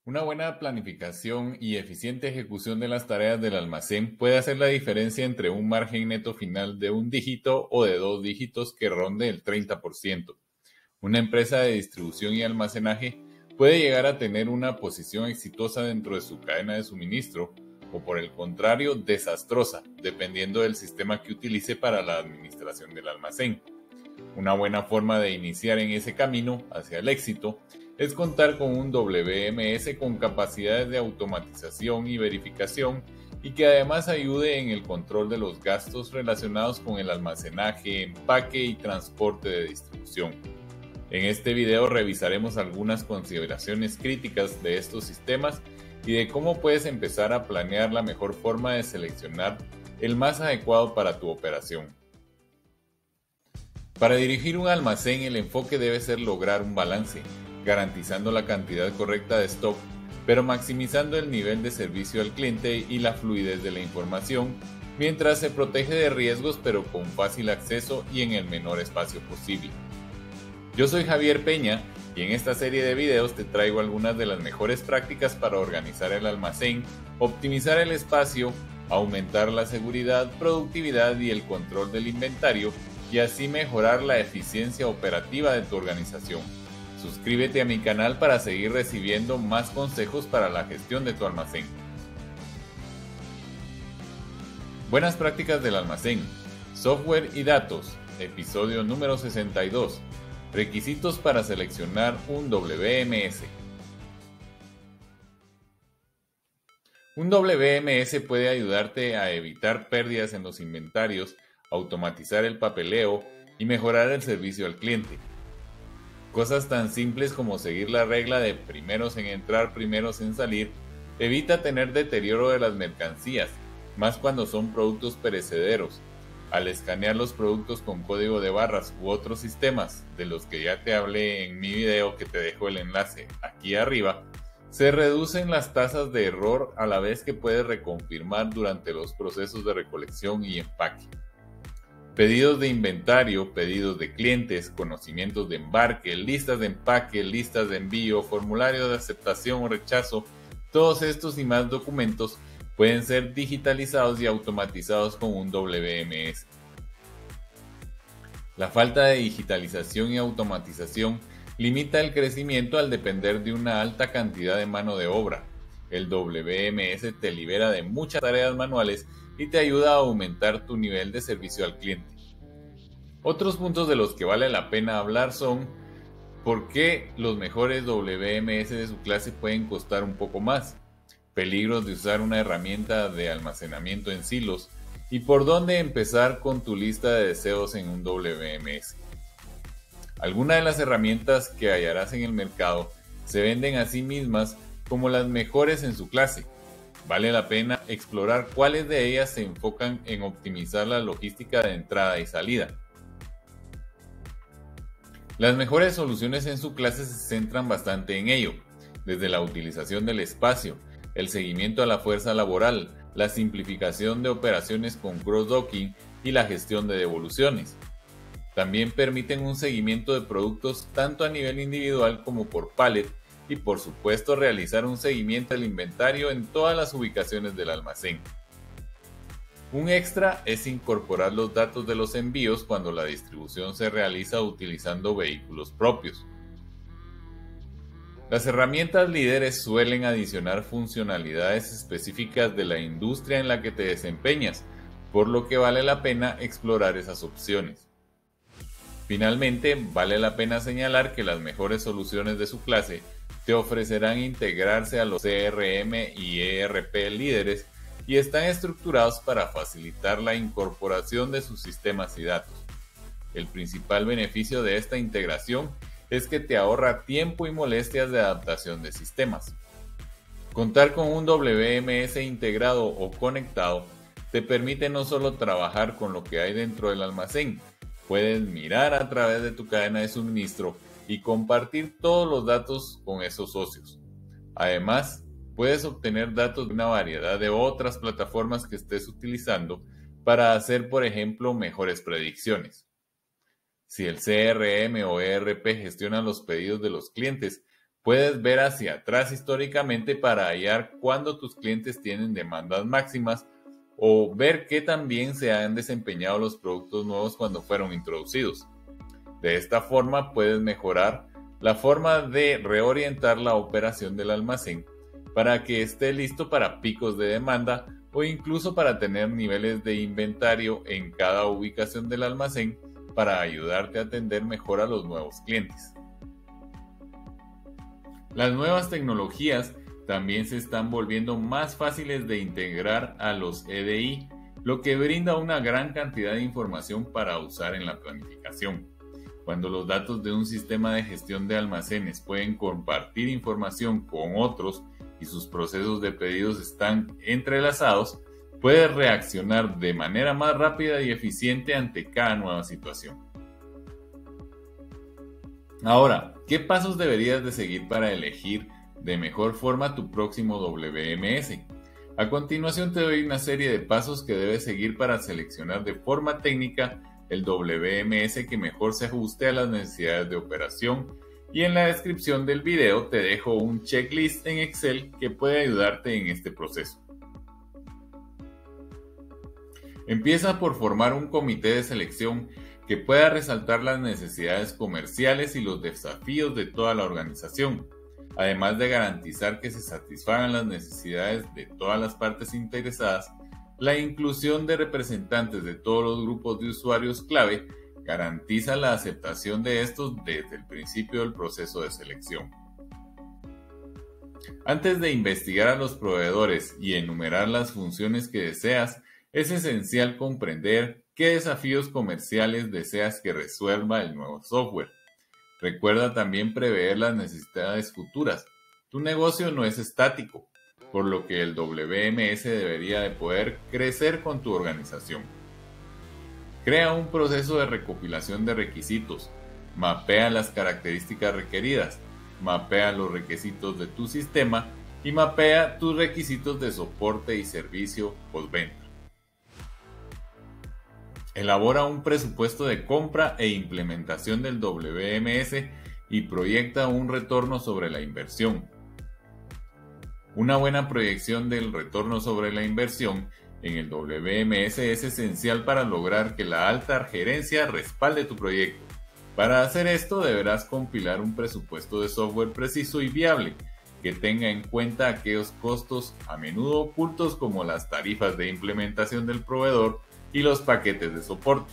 Una buena planificación y eficiente ejecución de las tareas del almacén puede hacer la diferencia entre un margen neto final de un dígito o de dos dígitos que ronde el 30%. Una empresa de distribución y almacenaje puede llegar a tener una posición exitosa dentro de su cadena de suministro o por el contrario desastrosa, dependiendo del sistema que utilice para la administración del almacén. Una buena forma de iniciar en ese camino hacia el éxito es contar con un WMS con capacidades de automatización y verificación y que además ayude en el control de los gastos relacionados con el almacenaje, empaque y transporte de distribución. En este video revisaremos algunas consideraciones críticas de estos sistemas y de cómo puedes empezar a planear la mejor forma de seleccionar el más adecuado para tu operación. Para dirigir un almacén, el enfoque debe ser lograr un balance, garantizando la cantidad correcta de stock, pero maximizando el nivel de servicio al cliente y la fluidez de la información, mientras se protege de riesgos pero con fácil acceso y en el menor espacio posible. Yo soy Javier Peña y en esta serie de videos te traigo algunas de las mejores prácticas para organizar el almacén, optimizar el espacio, aumentar la seguridad, productividad y el control del inventario, y así mejorar la eficiencia operativa de tu organización. Suscríbete a mi canal para seguir recibiendo más consejos para la gestión de tu almacén. Buenas prácticas del almacén. Software y datos. Episodio número 62. Requisitos para seleccionar un WMS. Un WMS puede ayudarte a evitar pérdidas en los inventarios, automatizar el papeleo y mejorar el servicio al cliente. Cosas tan simples como seguir la regla de primeros en entrar, primeros en salir, evita tener deterioro de las mercancías, más cuando son productos perecederos. Al escanear los productos con código de barras u otros sistemas, de los que ya te hablé en mi video que te dejo el enlace aquí arriba, se reducen las tasas de error a la vez que puedes reconfirmar durante los procesos de recolección y empaque. Pedidos de inventario, pedidos de clientes, conocimientos de embarque, listas de empaque, listas de envío, formulario de aceptación o rechazo, todos estos y más documentos pueden ser digitalizados y automatizados con un WMS. La falta de digitalización y automatización limita el crecimiento al depender de una alta cantidad de mano de obra. El WMS te libera de muchas tareas manuales y te ayuda a aumentar tu nivel de servicio al cliente. Otros puntos de los que vale la pena hablar son por qué los mejores WMS de su clase pueden costar un poco más, peligros de usar una herramienta de almacenamiento en silos y por dónde empezar con tu lista de deseos en un WMS. Algunas de las herramientas que hallarás en el mercado se venden a sí mismas como las mejores en su clase. Vale la pena explorar cuáles de ellas se enfocan en optimizar la logística de entrada y salida. Las mejores soluciones en su clase se centran bastante en ello, desde la utilización del espacio, el seguimiento a la fuerza laboral, la simplificación de operaciones con cross-docking y la gestión de devoluciones. También permiten un seguimiento de productos tanto a nivel individual como por pallet y por supuesto realizar un seguimiento del inventario en todas las ubicaciones del almacén. Un extra es incorporar los datos de los envíos cuando la distribución se realiza utilizando vehículos propios. Las herramientas líderes suelen adicionar funcionalidades específicas de la industria en la que te desempeñas, por lo que vale la pena explorar esas opciones. Finalmente, vale la pena señalar que las mejores soluciones de su clase te ofrecerán integrarse a los CRM y ERP líderes y están estructurados para facilitar la incorporación de sus sistemas y datos. El principal beneficio de esta integración es que te ahorra tiempo y molestias de adaptación de sistemas. Contar con un WMS integrado o conectado te permite no solo trabajar con lo que hay dentro del almacén, puedes mirar a través de tu cadena de suministro y compartir todos los datos con esos socios. Además, puedes obtener datos de una variedad de otras plataformas que estés utilizando para hacer, por ejemplo, mejores predicciones. Si el CRM o ERP gestiona los pedidos de los clientes, Puedes ver hacia atrás históricamente para hallar cuándo tus clientes tienen demandas máximas o ver qué tan bien se han desempeñado los productos nuevos cuando fueron introducidos. De esta forma puedes mejorar la forma de reorientar la operación del almacén para que esté listo para picos de demanda o incluso para tener niveles de inventario en cada ubicación del almacén para ayudarte a atender mejor a los nuevos clientes. Las nuevas tecnologías también se están volviendo más fáciles de integrar a los EDI, lo que brinda una gran cantidad de información para usar en la planificación. Cuando los datos de un sistema de gestión de almacenes pueden compartir información con otros y sus procesos de pedidos están entrelazados, puedes reaccionar de manera más rápida y eficiente ante cada nueva situación. Ahora, ¿qué pasos deberías de seguir para elegir de mejor forma tu próximo WMS? A continuación te doy una serie de pasos que debes seguir para seleccionar de forma técnica el WMS que mejor se ajuste a las necesidades de operación, y en la descripción del video te dejo un checklist en Excel que puede ayudarte en este proceso. Empieza por formar un comité de selección que pueda resaltar las necesidades comerciales y los desafíos de toda la organización, además de garantizar que se satisfagan las necesidades de todas las partes interesadas. La inclusión de representantes de todos los grupos de usuarios clave garantiza la aceptación de estos desde el principio del proceso de selección. Antes de investigar a los proveedores y enumerar las funciones que deseas, es esencial comprender qué desafíos comerciales deseas que resuelva el nuevo software. Recuerda también prever las necesidades futuras. Tu negocio no es estático, por lo que el WMS debería de poder crecer con tu organización. Crea un proceso de recopilación de requisitos. Mapea las características requeridas. Mapea los requisitos de tu sistema y mapea tus requisitos de soporte y servicio postventa. Elabora un presupuesto de compra e implementación del WMS y proyecta un retorno sobre la inversión. Una buena proyección del retorno sobre la inversión en el WMS es esencial para lograr que la alta gerencia respalde tu proyecto. Para hacer esto deberás compilar un presupuesto de software preciso y viable que tenga en cuenta aquellos costos a menudo ocultos como las tarifas de implementación del proveedor y los paquetes de soporte.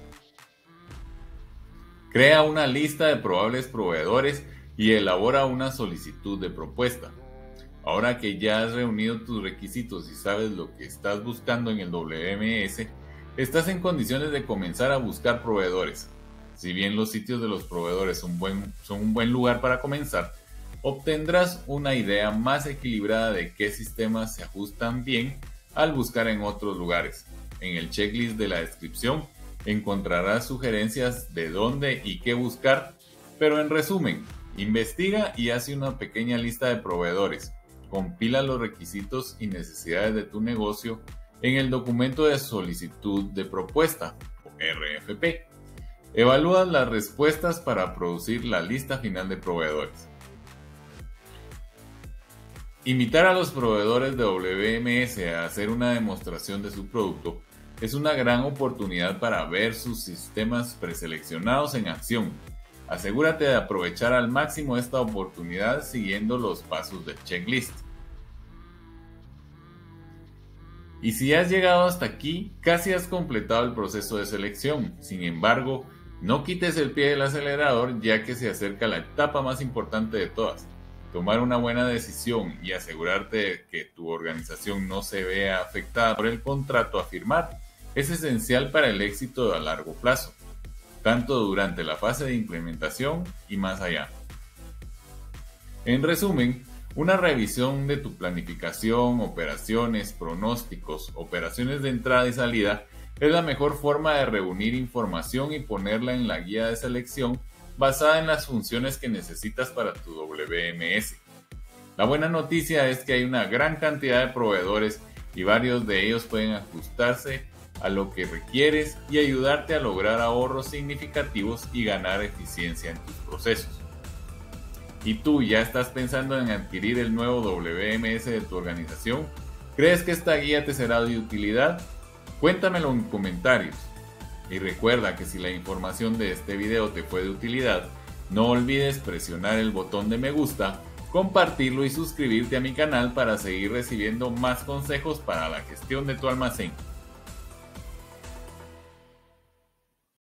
Crea una lista de probables proveedores y elabora una solicitud de propuesta. Ahora que ya has reunido tus requisitos y sabes lo que estás buscando en el WMS, estás en condiciones de comenzar a buscar proveedores. Si bien los sitios de los proveedores son un buen lugar para comenzar, obtendrás una idea más equilibrada de qué sistemas se ajustan bien al buscar en otros lugares. En el checklist de la descripción encontrarás sugerencias de dónde y qué buscar, pero en resumen, investiga y haz una pequeña lista de proveedores. Compila los requisitos y necesidades de tu negocio en el documento de solicitud de propuesta, o RFP. Evalúa las respuestas para producir la lista final de proveedores. Invitar a los proveedores de WMS a hacer una demostración de su producto es una gran oportunidad para ver sus sistemas preseleccionados en acción. Asegúrate de aprovechar al máximo esta oportunidad siguiendo los pasos del checklist. Y si has llegado hasta aquí, casi has completado el proceso de selección. Sin embargo, no quites el pie del acelerador, ya que se acerca la etapa más importante de todas. Tomar una buena decisión y asegurarte de que tu organización no se vea afectada por el contrato a firmar es esencial para el éxito a largo plazo, tanto durante la fase de implementación y más allá. En resumen, una revisión de tu planificación, operaciones, pronósticos, operaciones de entrada y salida es la mejor forma de reunir información y ponerla en la guía de selección basada en las funciones que necesitas para tu WMS. La buena noticia es que hay una gran cantidad de proveedores y varios de ellos pueden ajustarse a lo que requieres y ayudarte a lograr ahorros significativos y ganar eficiencia en tus procesos. ¿Y tú ya estás pensando en adquirir el nuevo WMS de tu organización? ¿Crees que esta guía te será de utilidad? Cuéntamelo en comentarios. Y recuerda que si la información de este video te fue de utilidad, no olvides presionar el botón de me gusta, compartirlo y suscribirte a mi canal para seguir recibiendo más consejos para la gestión de tu almacén.